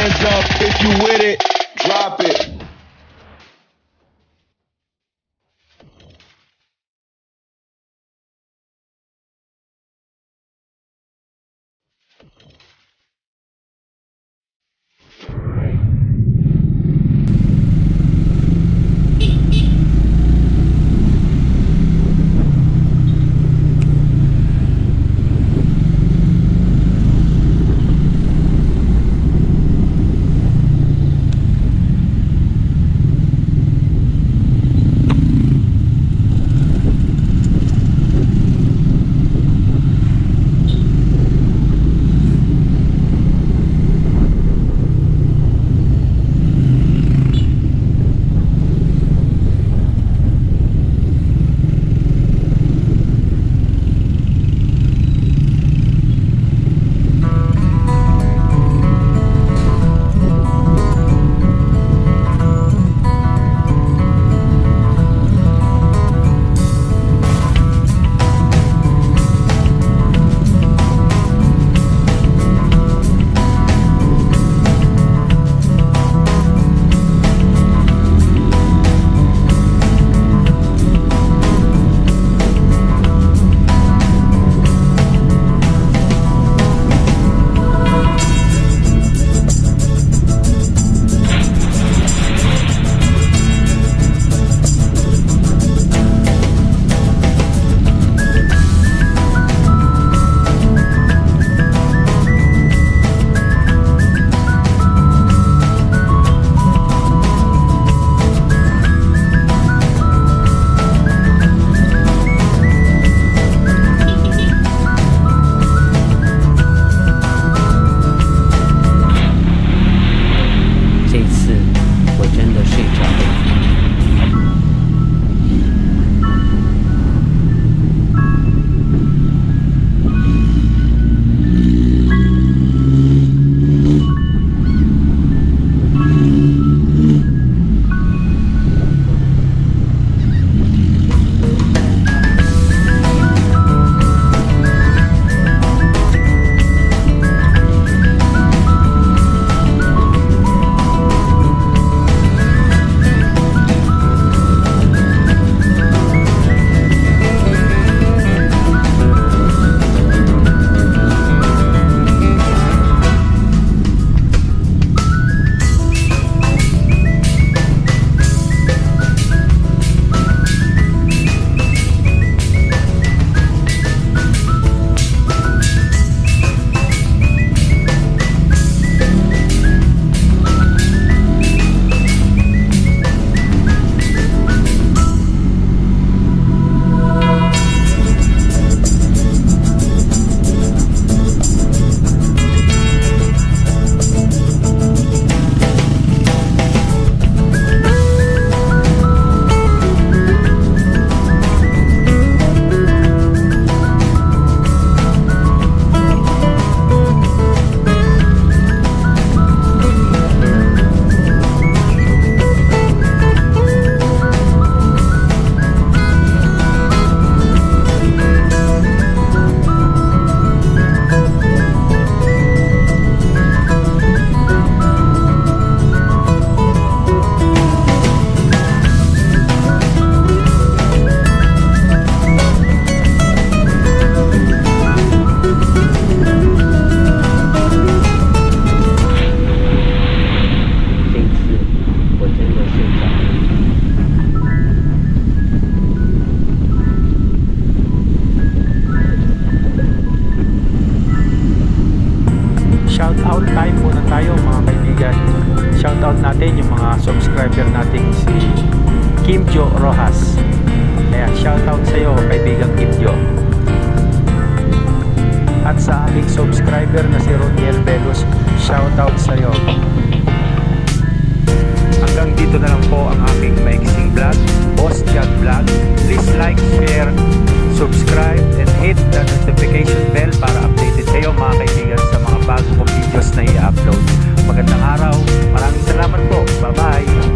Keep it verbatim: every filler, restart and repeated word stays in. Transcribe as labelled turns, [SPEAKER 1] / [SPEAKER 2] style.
[SPEAKER 1] hands up if you with it. Drop it.
[SPEAKER 2] shoutout natin yung mga subscriber nating si Kim Jo Rojas. Kaya shoutout sa iyo, kaibigang Kim Jo. At sa aming subscriber na si Roniel Velos, shoutout sa iyo. Hanggang dito na lang po ang aking maiksing vlog, Boss Jag Vlog. Please like, share, subscribe, and hit the notification bell para updated kayo mga kaibigan sa mga bago kong videos na i-upload. Magandang araw, maraming salamat po, bye bye.